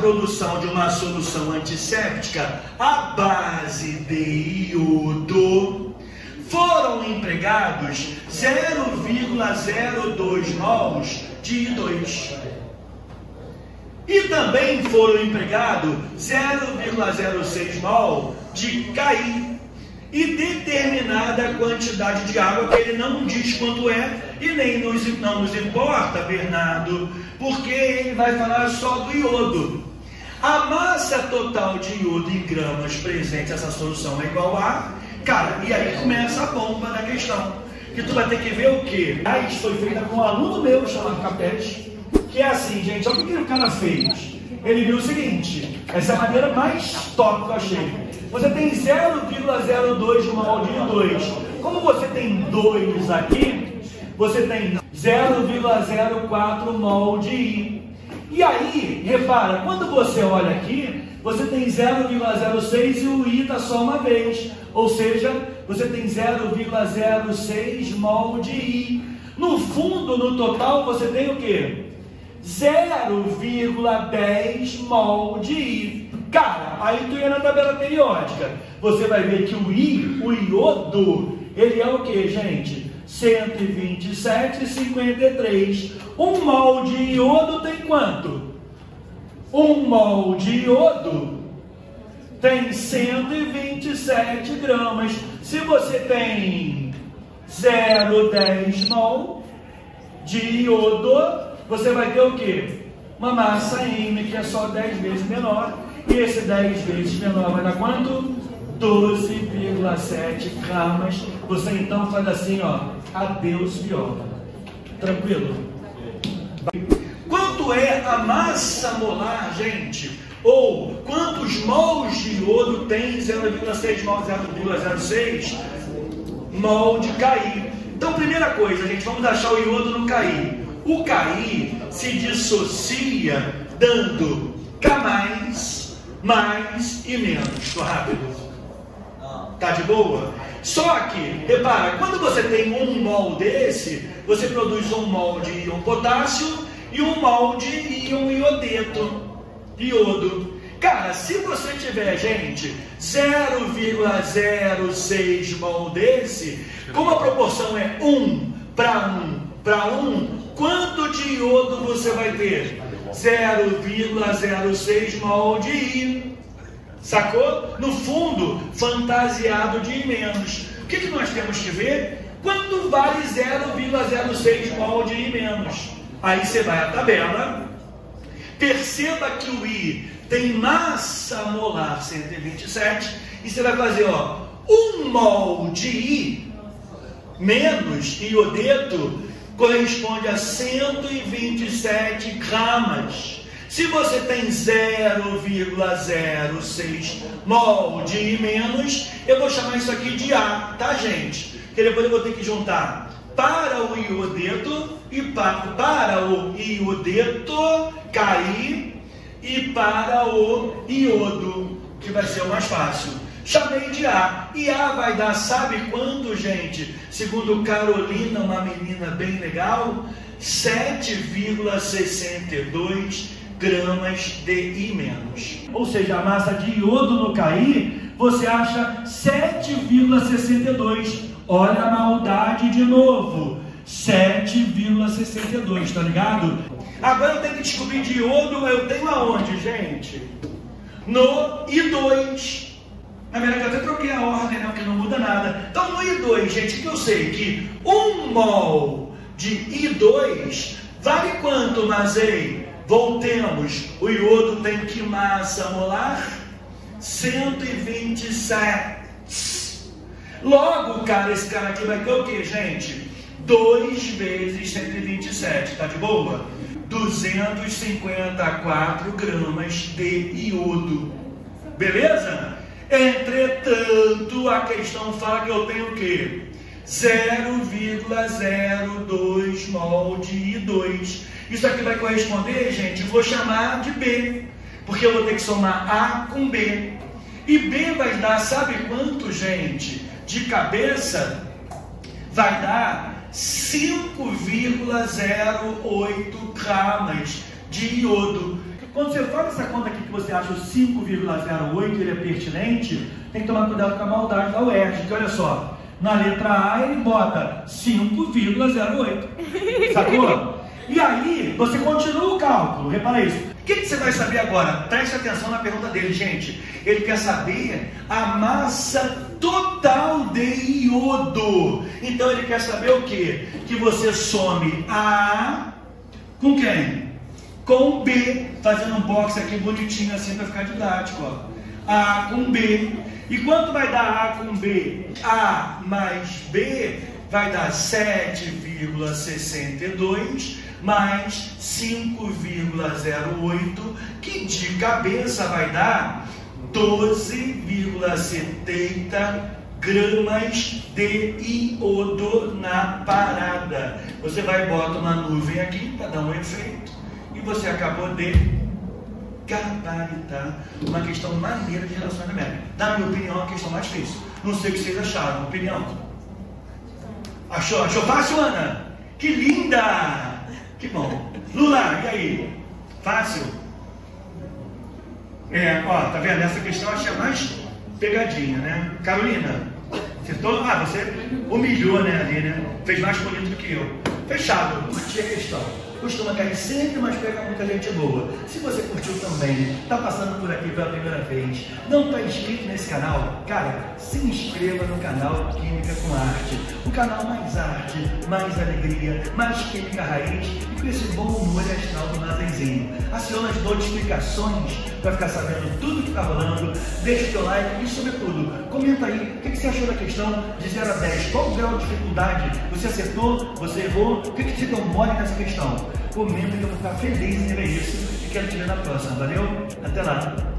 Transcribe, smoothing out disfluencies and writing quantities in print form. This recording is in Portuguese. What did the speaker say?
produção de uma solução antisséptica à base de iodo, foram empregados 0,02 mols de I2. E também foram empregados 0,06 mol de Ki. E determinada quantidade de água, que ele não diz quanto é, e nem não nos importa, Bernardo, porque ele vai falar só do iodo. A massa total de iodo em gramas presente nessa solução é igual a... Cara, e aí começa a bomba da questão. Que tu vai ter que ver o quê? Isso foi feita com um aluno meu chamado Capete, que é assim, gente, olha o que o cara fez. Ele viu o seguinte, essa é a maneira mais top que eu achei. Você tem 0,02 mol de I2. Como você tem 2 aqui, você tem 0,04 mol de I. E aí, repara, quando você olha aqui, você tem 0,06 e o I está só uma vez. Ou seja, você tem 0,06 mol de I. No fundo, no total, você tem o quê? 0,10 mol de I. Cara, aí tu ia na tabela periódica. Você vai ver que o I, o iodo, ele é o que, gente? 127,53. 1 mol de iodo tem quanto? 1 mol de iodo tem 127 gramas. Se você tem 0,10 mol de iodo, você vai ter o quê? Uma massa M, que é só 10 vezes menor. E esse 10 vezes menor vai dar quanto? 12,7 gramas. Você então faz assim, ó. Adeus, viola. Tranquilo? Quanto é a massa molar, gente? Ou quantos mols de iodo tem 0,6 mol, 0,06 mol de Ki? Então, primeira coisa, gente, vamos achar o iodo no Ki. O Ki se dissocia dando K+, mais e menos. Estou rápido? Tá de boa? Só que, repara, quando você tem 1 mol desse, você produz 1 mol de íon potássio e 1 mol de íon iodo. Cara, se você tiver, gente, 0,06 mol desse, como a proporção é 1 para 1, quanto de iodo você vai ter? 0,06 mol de I. Sacou? No fundo, fantasiado de I menos. O que nós temos que ver? Quanto vale 0,06 mol de I menos? Aí você vai à tabela. Perceba que o I tem massa molar 127. E você vai fazer, ó, 1 mol de I menos iodeto corresponde a 127 gramas. Se você tem 0,06 mol de I menos, eu vou chamar isso aqui de A, tá, gente? Porque depois eu vou ter que juntar para o iodeto e para o iodeto Ki e para o iodo, que vai ser o mais fácil. Chamei de A. E A vai dar, sabe quanto, gente? Segundo Carolina, uma menina bem legal, 7,62 gramas de I menos. Ou seja, a massa de iodo no Ki, você acha 7,62. Olha a maldade de novo. 7,62, tá ligado? Agora eu tenho que descobrir de iodo, eu tenho aonde, gente? No I2. Na verdade, eu até troquei a ordem, né? Porque não muda nada. Então, no I2, gente, que eu sei que 1 mol de I2 vale quanto, Mazei? Voltemos. O iodo tem que massa molar? 127. Logo, cara, esse cara aqui vai ter o quê, gente? 2 vezes 127, tá de boa? 254 gramas de iodo. Beleza? Entretanto, a questão fala que eu tenho o quê? 0,02 mol de I2. Isso aqui vai corresponder, gente, vou chamar de B, porque eu vou ter que somar A com B. E B vai dar, sabe quanto, gente? De cabeça, vai dar 5,08 gramas de iodo. Quando você faz essa conta aqui você acha o 5,08 ele é pertinente, tem que tomar cuidado com a maldade da UERJ, porque olha só, na letra A ele bota 5,08, sacou? E aí, você continua o cálculo, repara isso. O que você vai saber agora? Preste atenção na pergunta dele, gente. Ele quer saber a massa total de iodo. Então ele quer saber o quê? Que você some A com quem? Com B. Fazendo um box aqui bonitinho assim para ficar didático, ó. A com B. E quanto vai dar A com B? A mais B vai dar 7,62 mais 5,08, que de cabeça vai dar 12,70 gramas de iodo na parada. Você vai e bota uma nuvem aqui para dar um efeito e você acabou de gabaritar uma questão maneira de relacionamento. Na minha opinião, é a questão mais difícil. Não sei o que vocês acharam. Opinião? Achou fácil, Ana? Que linda! Que bom. Lula, e aí? Fácil? Ó, tá vendo? Essa questão eu achei a mais pegadinha, né? Carolina, acertou? Ah, você humilhou, né, ali, né? Fez mais bonito do que eu. Fechado, curti a questão. Costuma cair sempre, mas pega muita gente boa. Se você curtiu também, está passando por aqui pela primeira vez, não está inscrito nesse canal, cara, se inscreva no canal Química com Arte. O canal mais arte, mais alegria, mais química raiz e com esse bom humor astral do Nazenzinho. Aciona as notificações para ficar sabendo tudo que está rolando. Deixa o seu like e, sobretudo, comenta aí o que você achou da questão de 0 a 10. Qual o grau de dificuldade? Você acertou? Você errou? O que você deu mole nessa questão? Comenta que eu vou ficar feliz em ver isso e quero te ver na próxima. Valeu? Até lá!